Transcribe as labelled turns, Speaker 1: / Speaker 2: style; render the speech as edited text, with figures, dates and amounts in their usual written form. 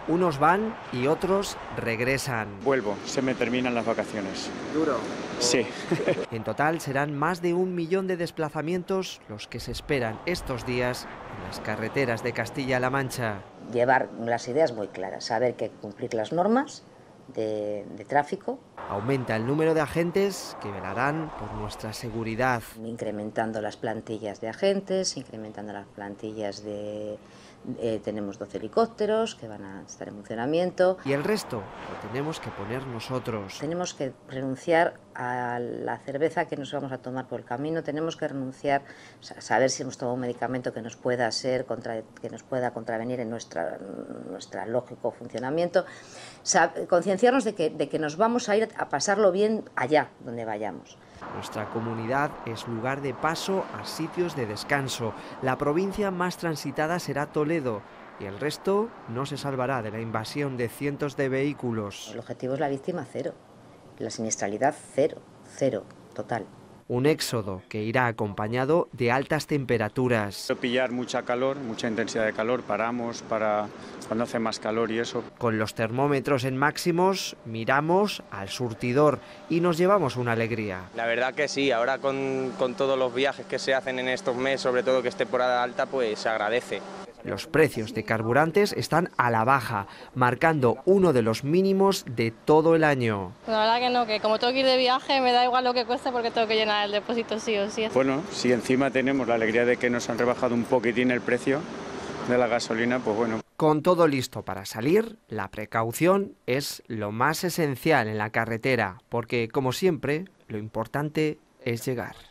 Speaker 1: Unos van y otros regresan.
Speaker 2: Vuelvo, se me terminan las vacaciones.
Speaker 1: ¿Duro?
Speaker 2: Sí.
Speaker 1: En total serán más de 1 millón de desplazamientos los que se esperan estos días en las carreteras de Castilla-La Mancha.
Speaker 3: Llevar las ideas muy claras, saber que cumplir las normas de tráfico.
Speaker 1: Aumenta el número de agentes que velarán por nuestra seguridad.
Speaker 3: Incrementando las plantillas de agentes, incrementando las plantillas de... tenemos 12 helicópteros que van a estar en funcionamiento.
Speaker 1: Y el resto lo tenemos que poner nosotros.
Speaker 3: Tenemos que renunciar a la cerveza que nos vamos a tomar por el camino, tenemos que renunciar a saber si hemos tomado un medicamento que nos pueda que nos pueda contravenir en nuestro lógico funcionamiento. Concienciarnos de que nos vamos a ir a pasarlo bien allá donde vayamos.
Speaker 1: Nuestra comunidad es lugar de paso a sitios de descanso. La provincia más transitada será Toledo y el resto no se salvará de la invasión de cientos de vehículos.
Speaker 3: El objetivo es la víctima cero, la siniestralidad cero, total.
Speaker 1: Un éxodo que irá acompañado de altas temperaturas.
Speaker 2: Pillar mucha calor, mucha intensidad de calor, paramos para cuando hace más calor y eso.
Speaker 1: Con los termómetros en máximos, miramos al surtidor y nos llevamos una alegría.
Speaker 4: La verdad que sí, ahora con todos los viajes que se hacen en estos meses, sobre todo que es temporada alta, pues se agradece.
Speaker 1: Los precios de carburantes están a la baja, marcando uno de los mínimos de todo el año.
Speaker 5: La verdad que no, que como tengo que ir de viaje me da igual lo que cueste porque tengo que llenar el depósito sí o sí.
Speaker 2: Bueno, si encima tenemos la alegría de que nos han rebajado un poquitín el precio de la gasolina, pues bueno.
Speaker 1: Con todo listo para salir, la precaución es lo más esencial en la carretera, porque como siempre, lo importante es llegar.